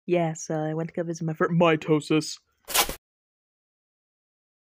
Yes, I went to go visit my friend mitosis.